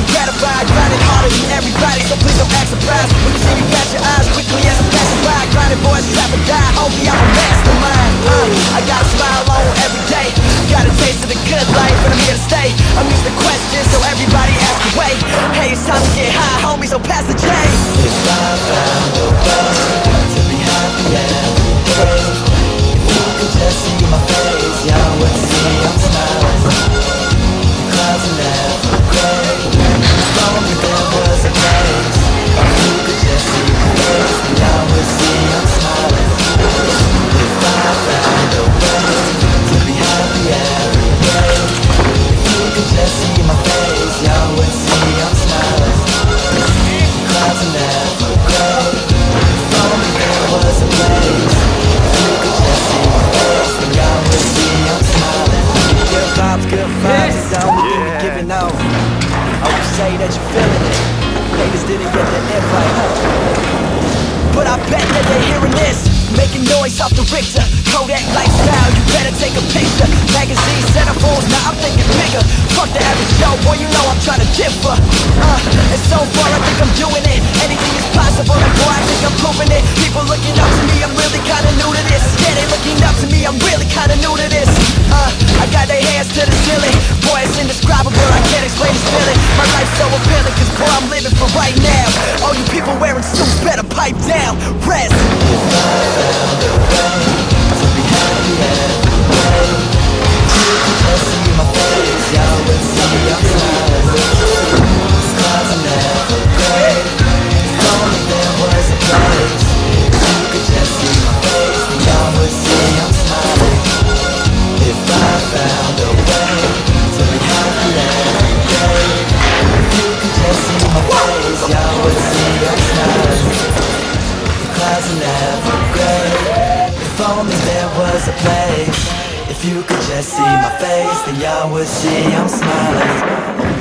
I'm gratified, grinding harder than everybody, so please don't act surprised when you see me catch your eyes quickly as I'm passing by. Grinding boys, trap or die, homie, I'm a mastermind. I got a smile on every day, got a taste of the good life, and I'm here to stay. I'm used to questions, so everybody ask away. Hey, it's time to get high, homie, so pass the J. If I found a way to be happy every day, if you could just see my face, y'all would see I'm smiling. The clouds are never gray, as long as there was a place. If you could just see my face, y'all would see I'm smiling. If I found a way to be happy every day, if you could just see my face, y'all would see I'm smiling. Clouds are never gray, if only there was a place. If you could just see my face, then y'all would see I'm smiling. Good vibes, is the only thing we're giving off. I would say that you're feeling it. Haters didn't get the invite, But I bet that they're hearing this, making noise off the Richter. Kodak lifestyle, you better take a picture. Magazine centerfolds, now I'm thinking bigger. Fuck the average Joe, boy, you know I'm trying to differ. And so far I think I'm doing it. Anything is possible, and boy, I think I'm proving it. People looking up to me, I'm really kinda new to this. Yeah, they looking up to me, I'm really kinda new to this. I got their hands to the ceiling. Boy, it's indescribable, I can't explain this feeling. My life's so appealing, cause boy, I'm living for right now. All you people wearing suits better pipe down. Rest. if I found a way to be happy every day, if you could just see my face, y'all would see I'm smiling. Clouds are never gray, if only there was a place. If you could just see my face, then y'all would see I'm smiling. If I found a way to be happy every day, if you could just see my face, y'all would see I'm smiling. The clouds are never gray, if only there was a place. If you could just see my face, then y'all would see I'm smiling.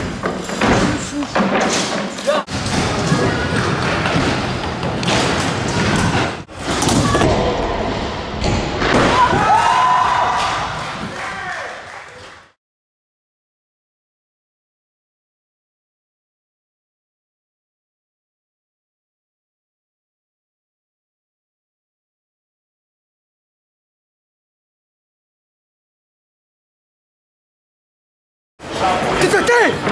It's a game!